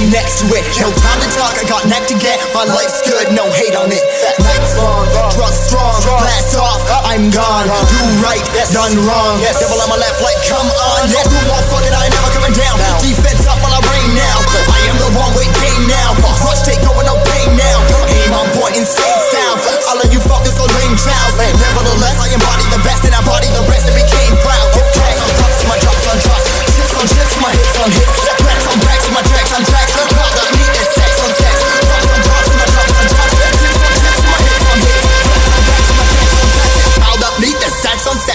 she next to it. No time to talk, I got neck to get. My life's good, no hate on it. Nights long, trust strong, blast off, I'm gone. Do right, done wrong. Devil on my left, like come on. Yeah, do more fucking, I ain't never coming down. Defense up while I rain now. I am the wrong way game now. Rush take over, no pain now. Aim on point, insane style. All of you fuckers go lame trials. Nevertheless, I embody the best and I body the rest and became proud. Some drops, my drops on drops. Chips on chips, my hits on hits. Racks on racks, my tracks on tracks. Proud of me and sex on sex. Drops on drops, my drops on drops. Chips on chips, my hits on hits. Racks on racks, my tracks on tracks. Proud of me and sex on sex.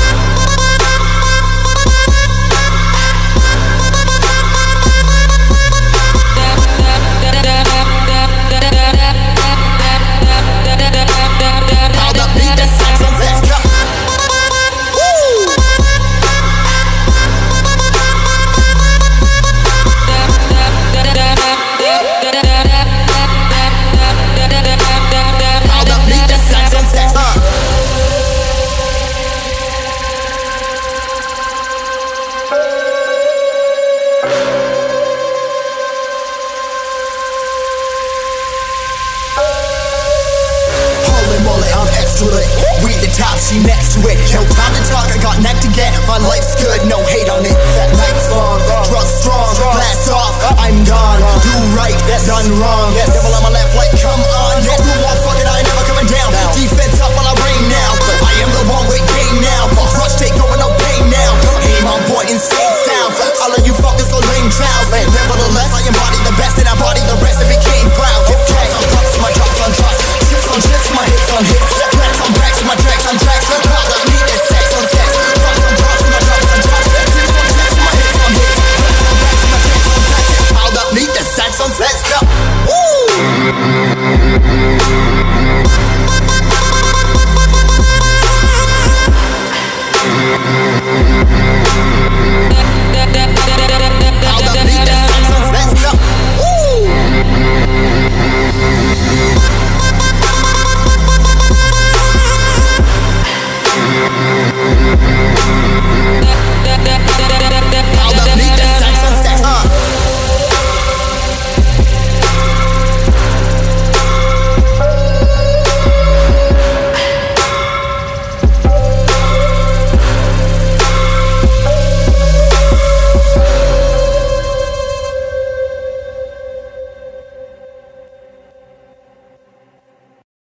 Read the top, she next to it. No time to talk, I got neck to get. My life's good, no hate on it. Nights long, trust strong, blast off, I'm gone. Do right, done wrong. Devil on my left, like come on. Yeah, do more fucking, I ain't never coming down. Defense up while I rain now. I am the wrong way game now. Rush take over, no pain now. Aim on point, insane style. All of you fuckers go lame trials. Nevertheless, I embody the best and I body the rest and became proud. Some drops, my drops on drops. Chips on chips, my hits on hits. Racks on racks, my tracks on tracks. Proud of me and sex on sex. Drops on drops, my drops on drops. Chips on chips, my hits on hits. Racks on racks, my tracks on tracks. Proud of me and sex on sex. Let's go. Woo!